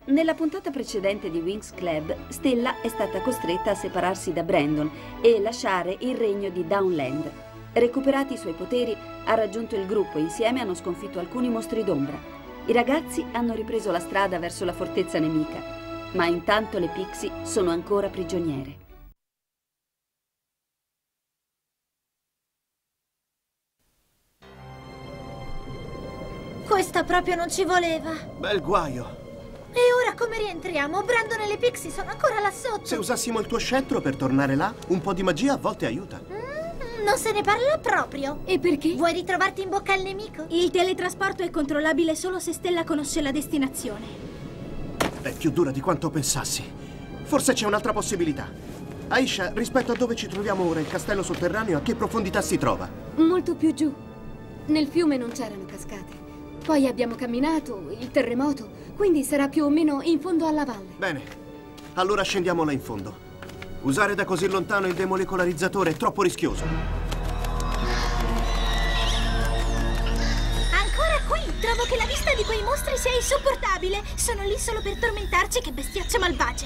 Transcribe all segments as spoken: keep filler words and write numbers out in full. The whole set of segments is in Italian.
Nella puntata precedente di Winx Club, Stella è stata costretta a separarsi da Brandon e lasciare il regno di Downland. Recuperati i suoi poteri, ha raggiunto il gruppo e insieme hanno sconfitto alcuni mostri d'ombra. I ragazzi hanno ripreso la strada verso la fortezza nemica, ma intanto le Pixie sono ancora prigioniere. Questa proprio non ci voleva. Bel guaio. E ora come rientriamo? Brandon e le Pixie sono ancora là sotto. Se usassimo il tuo scettro per tornare là, un po' di magia a volte aiuta. Mm, non se ne parla proprio. E perché? Vuoi ritrovarti in bocca al nemico? Il teletrasporto è controllabile solo se Stella conosce la destinazione. È più dura di quanto pensassi. Forse c'è un'altra possibilità. Aisha, rispetto a dove ci troviamo ora, il castello sotterraneo, a che profondità si trova? Molto più giù. Nel fiume non c'erano cascate. Poi abbiamo camminato, il terremoto, quindi sarà più o meno in fondo alla valle. Bene, allora scendiamo là in fondo. Usare da così lontano il demolecolarizzatore è troppo rischioso. Ancora qui! Trovo che la vista di quei mostri sia insopportabile. Sono lì solo per tormentarci, che bestiacce malvagie.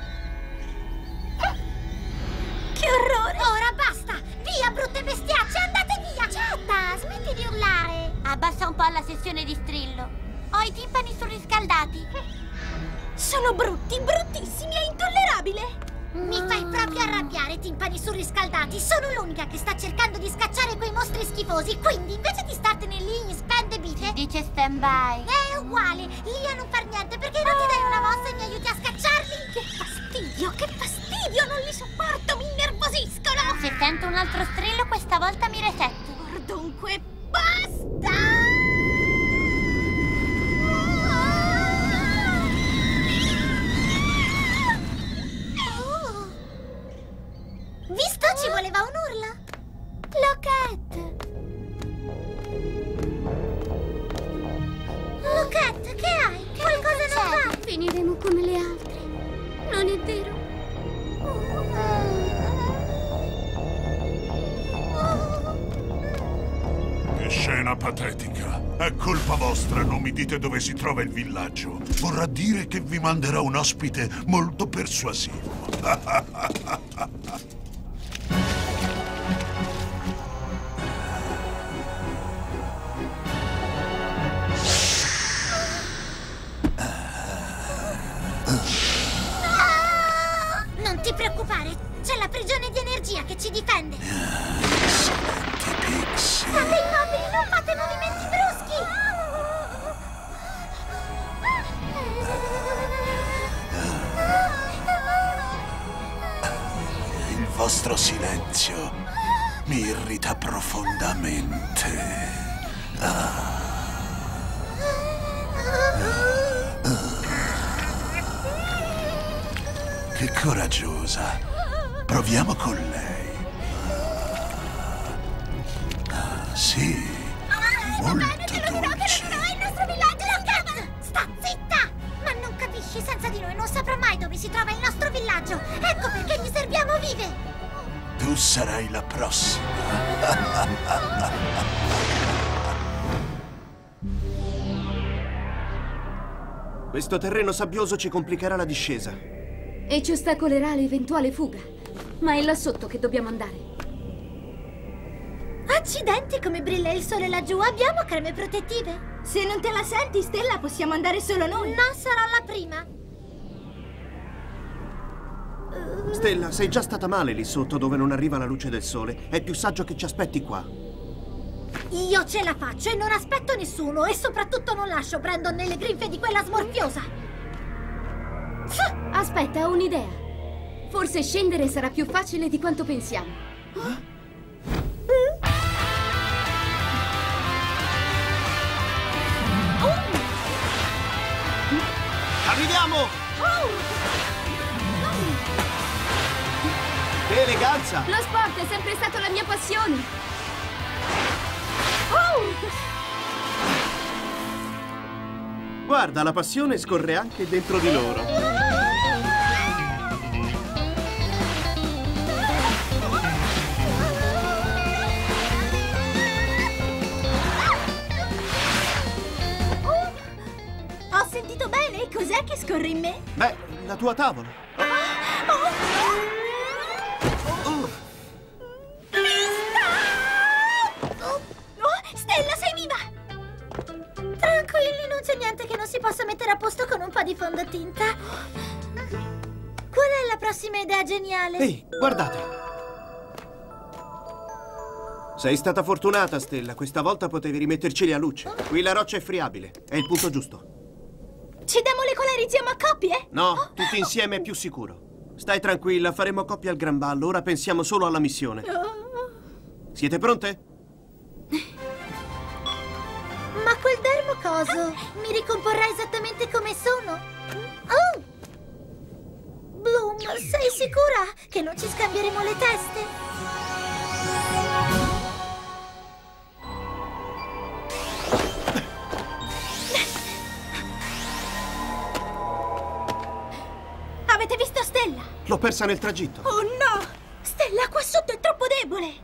Che orrore! Ora basta! Via, brutte bestiacce, andate via! Ciatta, smetti di urlare! Abbassa un po' la sessione di strillo. Ho i timpani surriscaldati. Sono brutti, bruttissimi, è intollerabile! Mi fai proprio arrabbiare, timpani surriscaldati. Sono l'unica che sta cercando di scacciare quei mostri schifosi. Quindi, invece di startene lì in spende bite, dice stand by. È uguale, lì a non far niente. Perché non ti dai una mossa e mi aiuti a scacciarli? Che fastidio, che fastidio, non li sopporto, mi innervosiscono! Se sento un altro strillo, questa volta mi resetto. Dunque, basta! Oh. Visto, ci voleva un urlo. Loquette! Loquette, che hai? Che qualcosa non va? Finiremo come le altre. Non è vero? Che scena patetica. È colpa vostra, non mi dite dove si trova il villaggio. Vorrà dire che vi manderò un ospite molto persuasivo. Non ti preoccupare, c'è la prigione di energia che ci difende. Senti, Pixie. State immobili, non fate movimenti bruschi! Il vostro silenzio mi irrita profondamente. Ah. Che coraggiosa. Proviamo con lei. Ah, sì, molto dolce. Il nostro villaggio, Loquette! Sta zitta! Ma non capisci, senza di noi non saprà mai dove si trova il nostro villaggio. Ecco perché gli serviamo vive. Tu sarai la prossima. Questo terreno sabbioso ci complicherà la discesa. E ci ostacolerà l'eventuale fuga. Ma è là sotto che dobbiamo andare. Accidenti, come brilla il sole laggiù. Abbiamo creme protettive. Se non te la senti, Stella, possiamo andare solo noi. No, sarò la prima. Stella, sei già stata male lì sotto dove non arriva la luce del sole. È più saggio che ci aspetti qua. Io ce la faccio e non aspetto nessuno. E soprattutto non lascio Brandon nelle grinfie di quella smorfiosa. Aspetta, ho un'idea. Forse scendere sarà più facile di quanto pensiamo. Eh? Arriviamo! Che eleganza! Lo sport è sempre stato la mia passione. Guarda, la passione scorre anche dentro di loro. Ho sentito bene? Cos'è che che scorre in me? Beh, la tua tavola. Oh, Stella, sei viva! Tranquilli, non c'è niente che non si possa mettere a posto con un po' di fondotinta. Qual è la prossima idea geniale? Ehi, guardate. Sei stata fortunata, Stella. Questa volta potevi rimetterci a luce. Qui la roccia è friabile. È il punto giusto. Ci demolecolariziamo a coppie? No, tutti insieme è più sicuro. Stai tranquilla, faremo coppia al gran ballo. Ora pensiamo solo alla missione. Siete pronte? Ma quel dermo coso mi ricomporrà esattamente come sono? Oh! Bloom, sei sicura che non ci scambieremo le teste? Avete visto Stella? L'ho persa nel tragitto. Oh no! Stella qua sotto è troppo debole!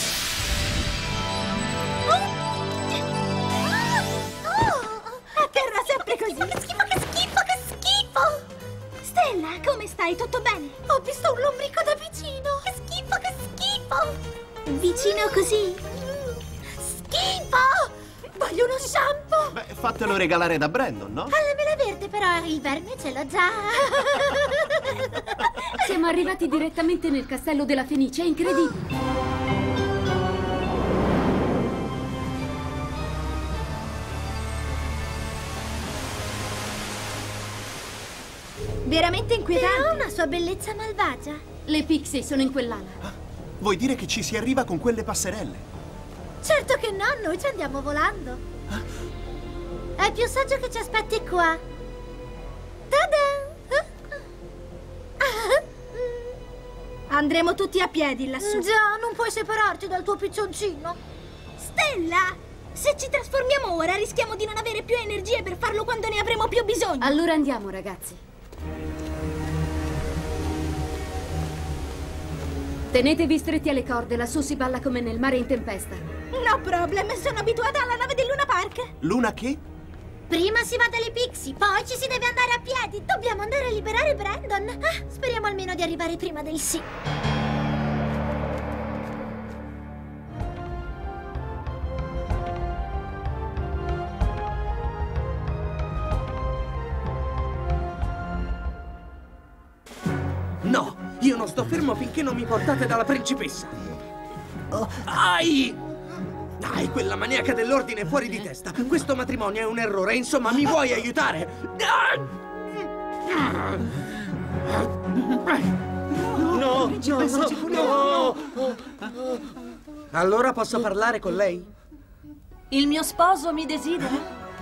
A terra sempre così! Che schifo, che schifo, che schifo! Stella, come stai? Tutto bene? Ho visto un lombrico da vicino! Che schifo, che schifo! Vicino così? Schifo! Voglio uno shampoo! Beh, fatelo regalare da Brandon, no? Alla mela verde, però il verme ce l'ho già! Siamo arrivati direttamente nel castello della Fenice, è incredibile! Veramente inquietante! Però ha una sua bellezza malvagia! Le Pixie sono in quell'ala. Ah, vuoi dire che ci si arriva con quelle passerelle? Certo che no, noi ci andiamo volando! È più saggio che ci aspetti qua! Ta-da! Andremo tutti a piedi lassù. Già, non puoi separarti dal tuo piccioncino! Stella! Se ci trasformiamo ora rischiamo di non avere più energie per farlo quando ne avremo più bisogno. Allora andiamo, ragazzi. Tenetevi stretti alle corde, lassù si balla come nel mare in tempesta. No problem, sono abituata alla nave di Luna Park! Luna che? Prima si va dalle Pixie, poi ci si deve andare a piedi. Dobbiamo andare a liberare Brandon. Ah, speriamo almeno di arrivare prima del sì. No, io non sto fermo finché non mi portate dalla principessa. Oh, ai! Dai, quella maniaca dell'ordine è fuori di testa. Questo matrimonio è un errore, insomma, mi vuoi aiutare? No, no, no, no. Allora posso parlare con lei? Il mio sposo mi desidera?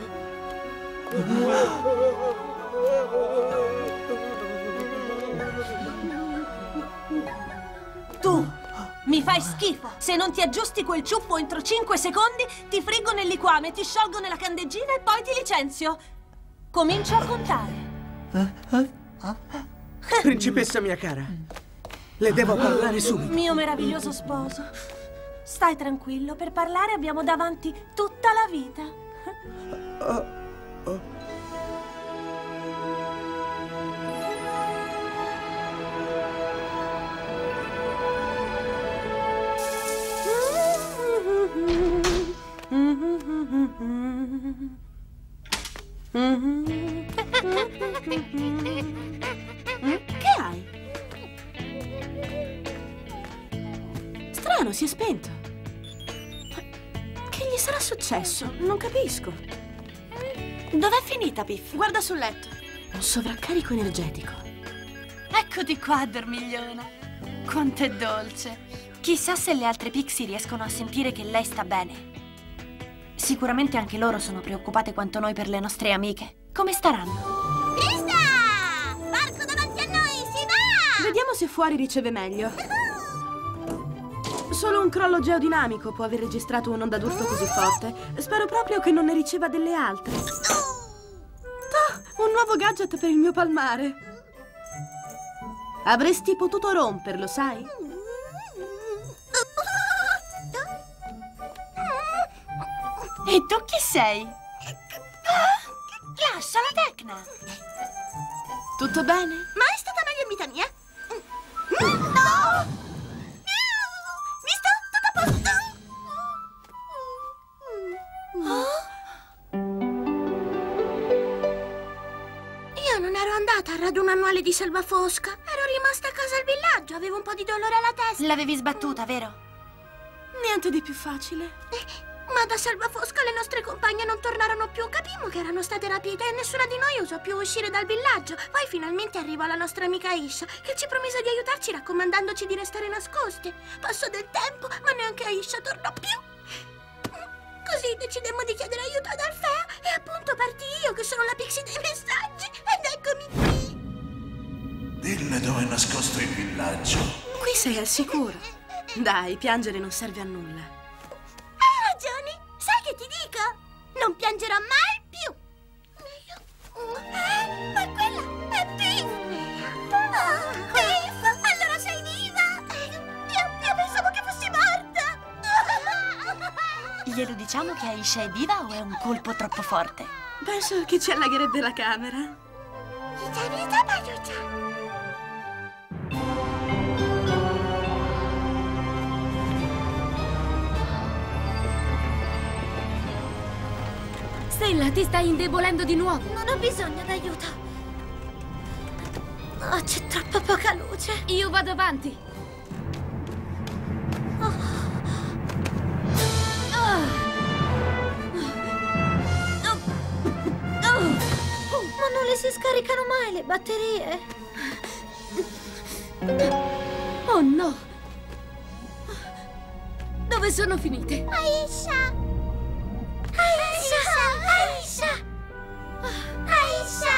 Tu mi fai schifo! Se non ti aggiusti quel ciuffo entro cinque secondi, ti friggo nel liquame, ti sciolgo nella candeggina e poi ti licenzio. Comincio a contare. Principessa mia cara, le devo parlare subito. Mio meraviglioso sposo, stai tranquillo, per parlare abbiamo davanti tutta la vita. Oh, oh. Che hai? Strano, si è spento. Che gli sarà successo? Non capisco. Dov'è finita, Piff? Guarda sul letto. Un sovraccarico energetico. Eccoti qua, dormigliona. Quanto è dolce. Chissà se le altre Pixie riescono a sentire che lei sta bene. Sicuramente anche loro sono preoccupate quanto noi per le nostre amiche. Come staranno? Vista! Barco davanti a noi, si va! Vediamo se fuori riceve meglio. Solo un crollo geodinamico può aver registrato un'onda d'urto così forte. Spero proprio che non ne riceva delle altre. Ah, un nuovo gadget per il mio palmare. Avresti potuto romperlo, sai? E tu chi sei? Ah, lascia la Tecna! Tutto bene? Ma è stata meglio in vita mia? No! Visto? Tutto a posto? Io non ero andata al raduno annuale di Selvafosca. Ero rimasta a casa al villaggio. Avevo un po' di dolore alla testa. L'avevi sbattuta, vero? Niente di più facile. Eh, ma da Selvafosca le nostre compagne non tornarono più. Capimmo che erano state rapite e nessuna di noi osò più uscire dal villaggio. Poi finalmente arrivò la nostra amica Aisha, che ci promise di aiutarci raccomandandoci di restare nascoste. Passò del tempo, ma neanche Aisha tornò più. Così decidemmo di chiedere aiuto ad Alfea e appunto partii io, che sono la Pixie dei messaggi. Ed eccomi qui. Dille dove è nascosto il villaggio. Qui sei al sicuro. Dai, piangere non serve a nulla. Hai ragione. Sai che ti dico? Non piangerò mai più. Eh, ma quella è Piff. Oh, Piff, allora sei viva. Io, io pensavo che fossi morta. Glielo diciamo che Aisha è viva o è un colpo troppo forte? Penso che ci allagherebbe la camera. Vita, vita, aiuta. Stella, ti stai indebolendo di nuovo. Non ho bisogno d'aiuto. Oh, c'è troppo poca luce. Io vado avanti. Oh. Oh. Oh. Oh. Ma non le si scaricano mai le batterie. Oh no. Dove sono finite? Aisha! Aisha! Aisha! Aisha!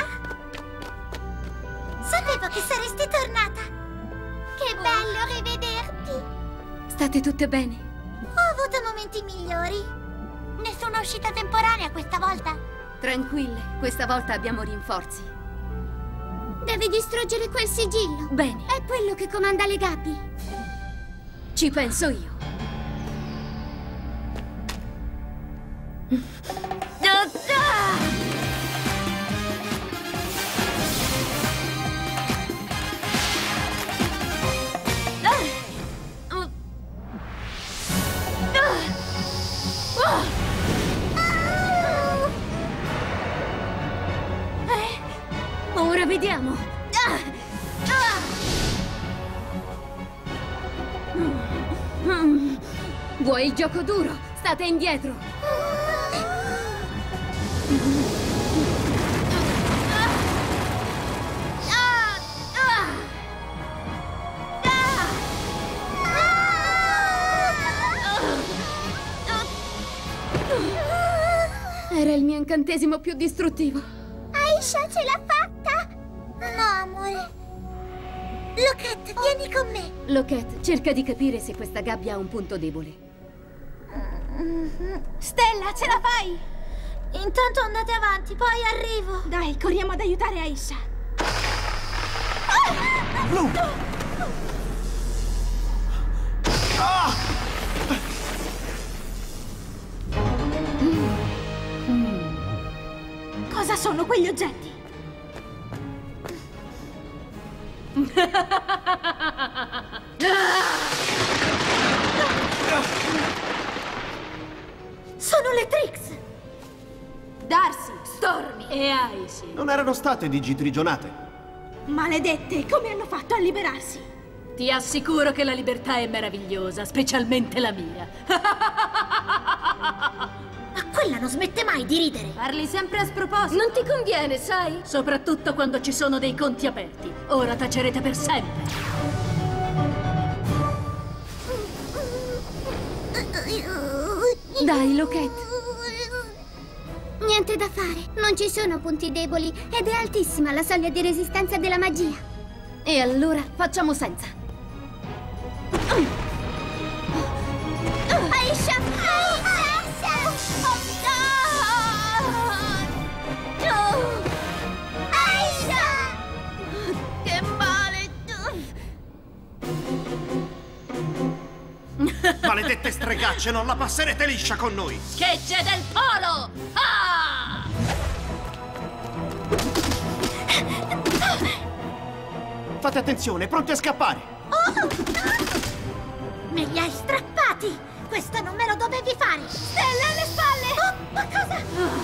Sapevo che saresti tornata. Che bello rivederti. State tutte bene? Ho avuto momenti migliori. Nessuna uscita temporanea questa volta. Tranquille, questa volta abbiamo rinforzi. Devi distruggere quel sigillo. Bene. È quello che comanda le gabbie. Ci penso io. Ora vediamo. Vuoi il gioco duro? State indietro. Era il mio incantesimo più distruttivo. Aisha, ce l'ha fatta? No, amore. Loquette, vieni con me. Loquette, cerca di capire se questa gabbia ha un punto debole. Stella, ce la fai? Intanto andate avanti, poi arrivo. Dai, corriamo ad aiutare Aisha. Blu! Ah! Cosa sono quegli oggetti? Sono le Trix! Darcy, Stormy e Icy. Non erano state digitrigionate. Maledette, come hanno fatto a liberarsi? Ti assicuro che la libertà è meravigliosa, specialmente la mia. Ma quella non smette mai di ridere. Parli sempre a sproposito. Non ti conviene, sai? Soprattutto quando ci sono dei conti aperti. Ora tacerete per sempre. Dai, Loquette. Niente da fare, non ci sono punti deboli ed è altissima la soglia di resistenza della magia. E allora facciamo senza. Aisha! Aisha! Che male! Maledette stregacce, non la passerete liscia con noi! Schegge del polo! Ah! Fate attenzione, pronti a scappare! Oh! Me li hai strappati! Questo non me lo dovevi fare! Stella alle spalle! Oh, ma cosa?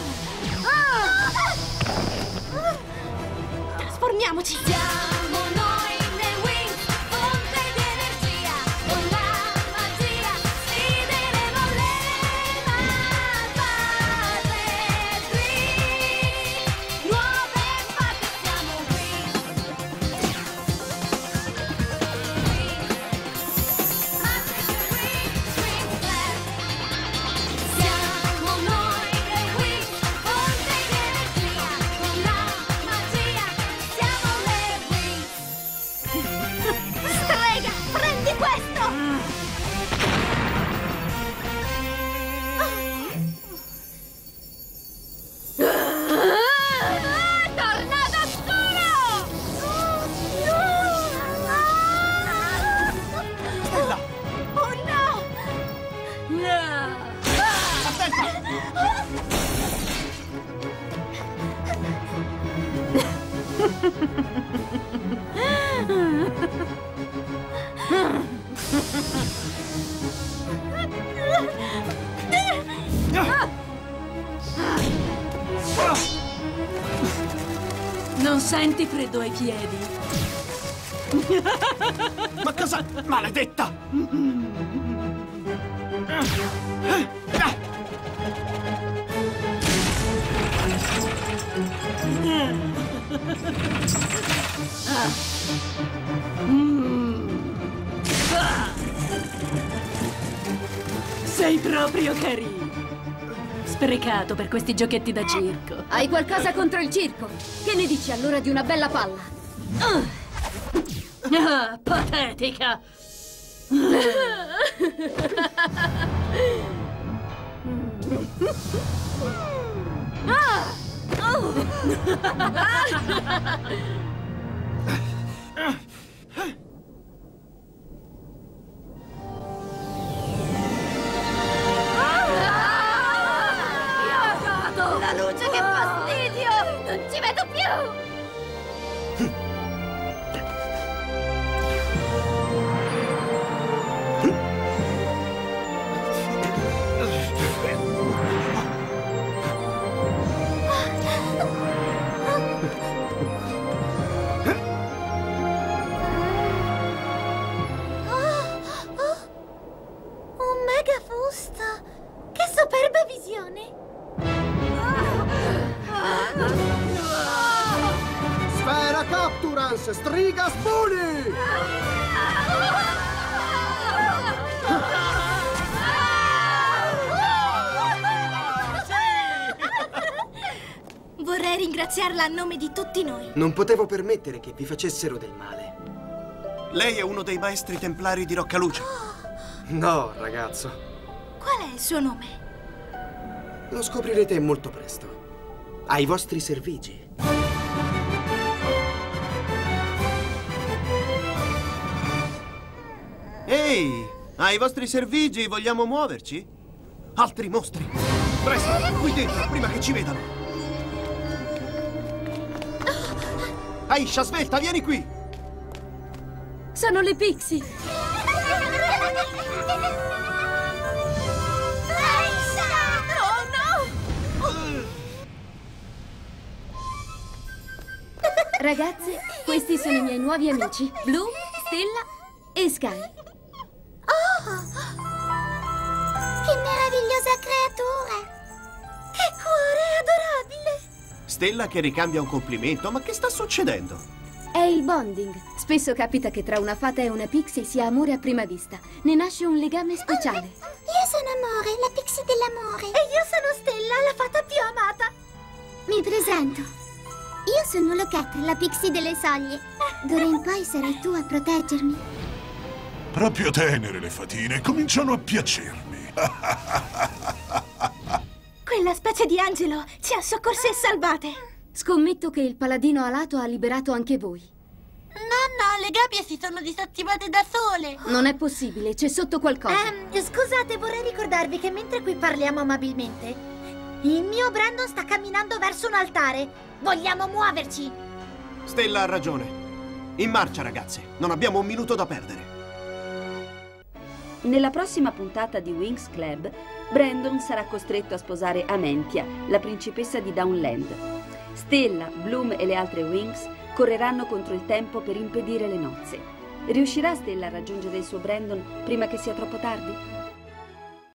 Ah. Trasformiamoci! Siamo noi le Wings, fonte di energia. Con la magia sfideremo le malvage Wings. Nuove fate siamo Wings. Siamo noi le Wings, fonte di energia. Con la magia siamo le Wings. Strega, prendi questo! Ah, tornado scuro! Stella! Oh no! Non senti freddo ai piedi? Ma cosa? Maledetta! Sei proprio carino. Sprecato per questi giochetti da circo. Hai qualcosa contro il circo? Che ne dici allora di una bella palla? Ah, patetica! Ah! Oh! La luce, che fastidio! Non ci vedo più! Un mega fusto! Che superba visione! Sfera Capturans, striga Spoonie! Vorrei ringraziarla a nome di tutti noi. Non potevo permettere che vi facessero del male. Lei è uno dei maestri templari di Roccaluce. No, ragazzo. Qual è il suo nome? Lo scoprirete molto presto. Ai vostri servigi. Ehi, ai vostri servigi, vogliamo muoverci? Altri mostri! Presto, qui dentro, prima che ci vedano! Aisha, svelta, vieni qui! Sono le Pixie! Ragazze, questi sono i miei nuovi amici, Blue, Stella e Sky. Oh! Che meravigliosa creatura! Che cuore adorabile! Stella che ricambia un complimento, ma che sta succedendo? È il bonding. Spesso capita che tra una fata e una pixie sia amore a prima vista. Ne nasce un legame speciale. Io sono Amore, la pixie dell'amore. E io sono Stella, la fata più amata. Mi presento. Io sono Loquette, la pixie delle soglie. D'ora in poi sarai tu a proteggermi. Proprio tenere le fatine, cominciano a piacermi. Quella specie di angelo ci ha soccorse e salvate. Scommetto che il paladino alato ha liberato anche voi. No, no, le gabbie si sono disattivate da sole. Non è possibile, c'è sotto qualcosa. Eh, scusate, vorrei ricordarvi che mentre qui parliamo amabilmente, il mio Brandon sta camminando verso un altare. Vogliamo muoverci. Stella ha ragione. In marcia, ragazze. Non abbiamo un minuto da perdere. Nella prossima puntata di Winx Club, Brandon sarà costretto a sposare Amentia, la principessa di Downland. Stella, Bloom e le altre Winx correranno contro il tempo per impedire le nozze. Riuscirà Stella a raggiungere il suo Brandon prima che sia troppo tardi?